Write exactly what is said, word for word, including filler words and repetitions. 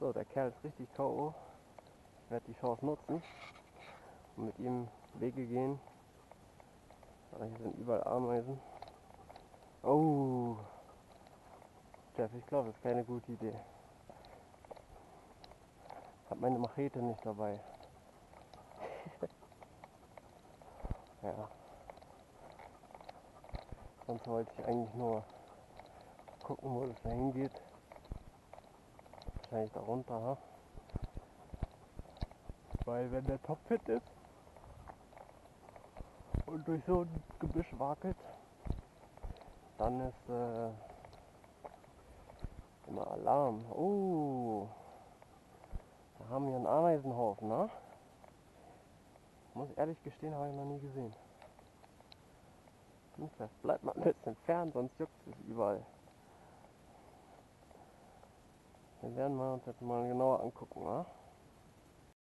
So, der Kerl ist richtig K O. Ich werde die Chance nutzen und mit ihm Wege gehen. Aber hier sind überall Ameisen. Oh, Jeff, ich glaube, das ist keine gute Idee. Ich habe meine Machete nicht dabei. Ja. Sonst wollte ich eigentlich nur gucken, wo es da hingeht. Wahrscheinlich da runter, ha? Weil wenn der topfit ist und durch so ein Gebüsch wackelt, dann ist äh, immer Alarm. Oh, da haben wir einen Ameisenhaufen, ne? Muss ehrlich gestehen, habe ich noch nie gesehen. Hm, vielleicht bleibt mal ein bisschen fern, sonst juckt es überall. Den werden wir uns jetzt mal genauer angucken, ne?